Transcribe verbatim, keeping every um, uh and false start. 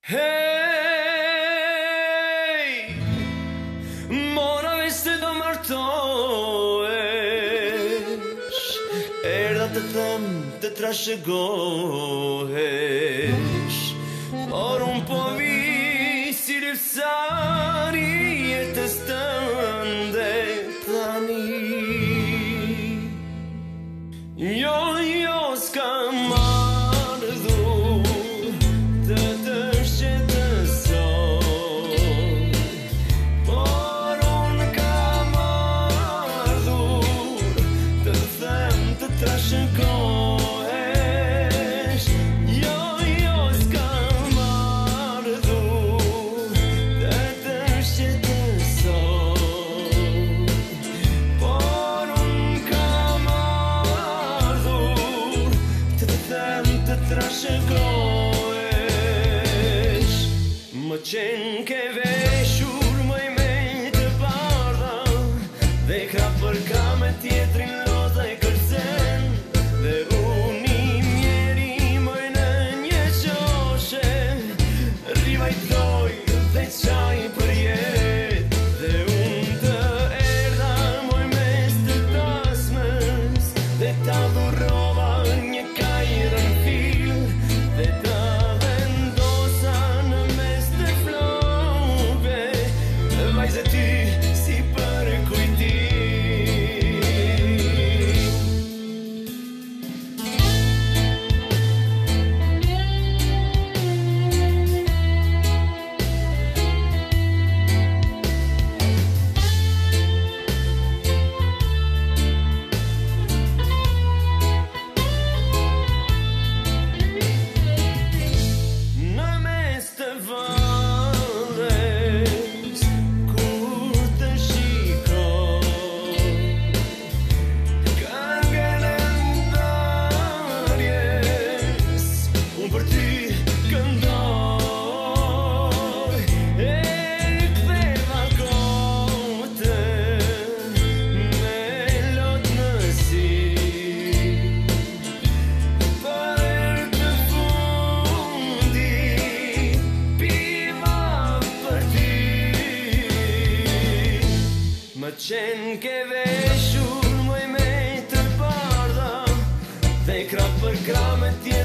Hey, mora veste do martohesh, erdha të them të trashëgohesh, por un po vi si lësari jetës tënde tani. Jo, jo, s'kam ardhur të të shqetësoj, por unë kam ardhur të them të trashëgohesh. Jo, jo, s'kam ardhur të të shqetësoj, por unë kam ardhur të them të trashëgohesh. Më qenë ke veshur mëj me të bardha, dhe ka për me tjetrin loza e kërcen, dhe unë i mjeri mëj në një qoshe, rivajtoj dhe qaj për jet, dhe unë të erdha mëj mes të tasmës, dhe ta dhurova një kajrë në fil, dhe ta vendosa në mes të flokëve, vajzë ty si për kujtim. Në mes të vëndës, kur të shikoj, këngën e ndarjes, unë për ty këndoj, e ktheva kotën me lot në si, për të fundit piva për ty. Më qenë ke veshur mëj me të bardha, dhe krah për krah me tjetrin